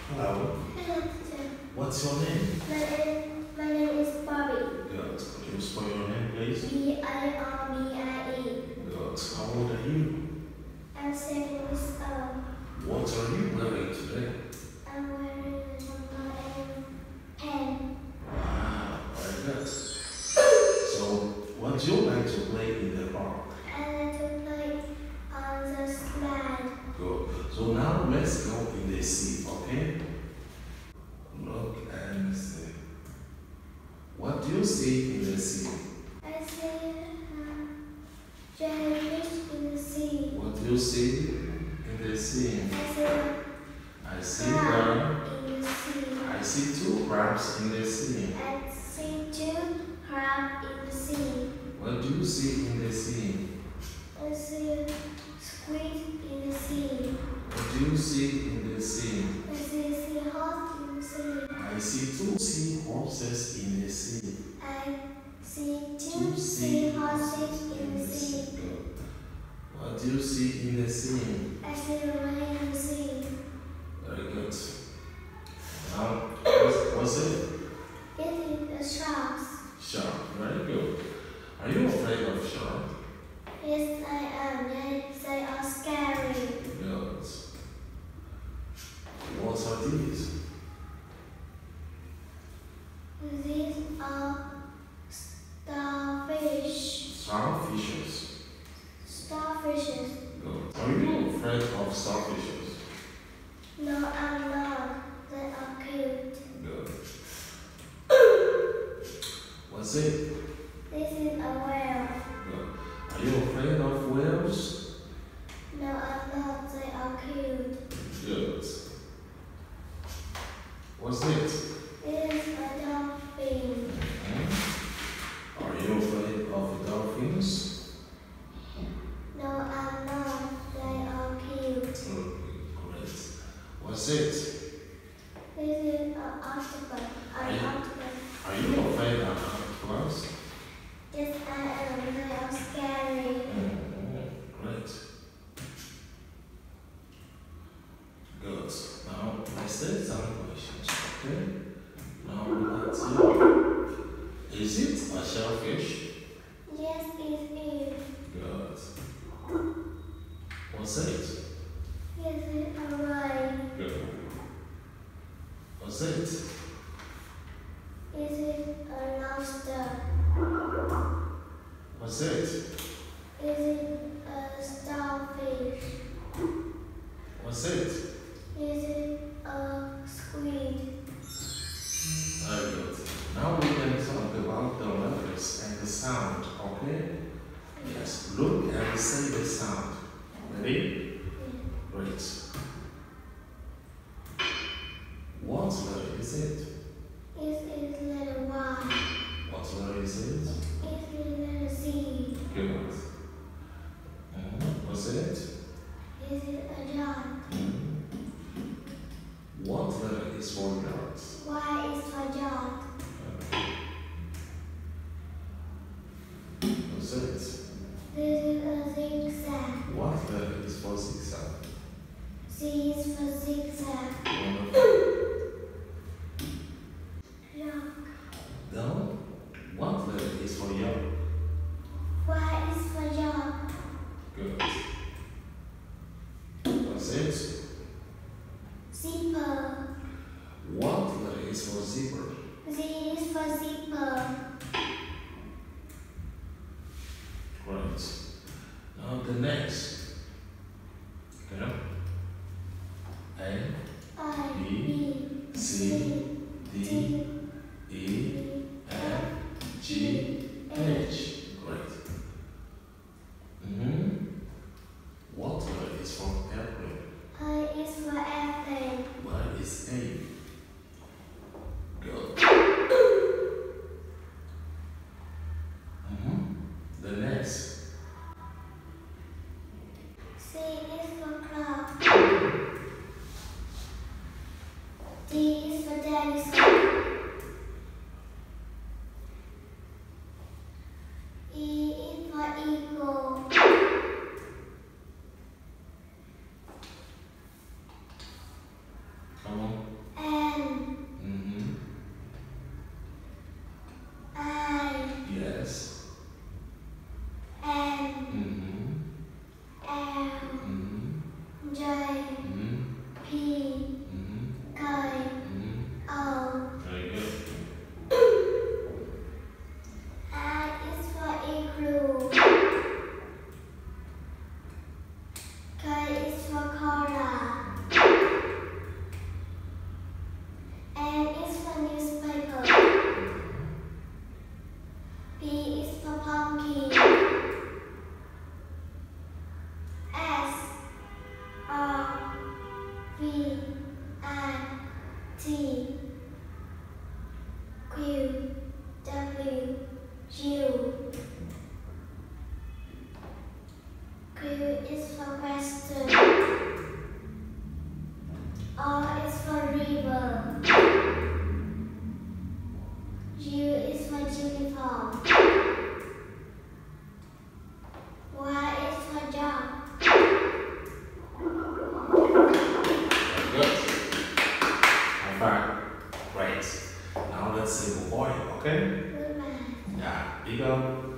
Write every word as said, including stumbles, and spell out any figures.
Hello. Hello, teacher. What's your name? My name, my name is Bobby. Good. Could you spell your name, please? B I R B I E. Good. How old are you? I'm seven years old. What are you wearing today? I'm wearing a pen. Wow, very good. So, what do you like to play in the park? I like to play on the slide. Good. So now let's go in the sea, okay? Look and see. What do you see in the sea? I see a jellyfish in the sea. What do you see in the sea? I see a I see crab the, in the sea. I see two crabs in the sea. I see two crabs in the sea. What do you see in the sea? I see a squid in the sea. What do you see in the sea? I see a seahorse in the sea. I see two seahorses in the sea. I see Two two seahorses in the sea. Good. What do you see in the sea? I see a whale in the sea. Very good. Now, what's, what's it? It is a shark. Shark. Very good. Are you afraid of shark? Yes, I am. They, they are scary. Good. What are these? These are starfish. Starfishes. Starfishes. Good. Are you afraid of starfishes? No, I'm not. They are cute. Good. What's it? This is a whale. Good. Are you afraid of whales? No, I'm not. They are cute. Good. What's it? This is a dolphin. Hmm? Are you afraid of dolphins? No, I'm not. They are cute. Okay, great. What's it? This is an octopus. Are An you- octopus. Are you afraid of octopus? Yes, I am. They are scary. Hmm, great. Good. Now, let's take some questions, okay? Now, let's see. Is it a shellfish? Yes, it is. Good. What's it? Yes, it's a whale. Good. What's it? This is a lobster. What's it? This is a starfish. What's it? This is a squid. Very good. Now we can talk about the letters and the sound, okay? Yes. Look and say the sound. Ready? Great. What letter is it? This is letter Y. What letter is it? This is letter Z. Good. Mhm. What's it? This is a dot. Mhm. What letter is for yards? Y is for dot. What's it? This is a zigzag. What letter is for zigzag? Z is for zigzag. Wonderful. Rock. Down. What letter is for yard? Y is for dot. Good. What's it? Zipper. What letter is for zebra? Z is for zipper. Great. Now the next. Okay. A, I, B, B, C, D, D, E, F, G, H. Great. Mm-hmm. What letter is for airplane? I is for airplane. What is A? Good. Mm-hmm. The next. C is for clock. D is for dinosaur. E is for eagle. Come on. C Q W U. Q is for question. R is for river. U is for uniform. Y is for dog. Good. High five. Great. Now let's say boy, okay? Goodbye. Yeah, big up.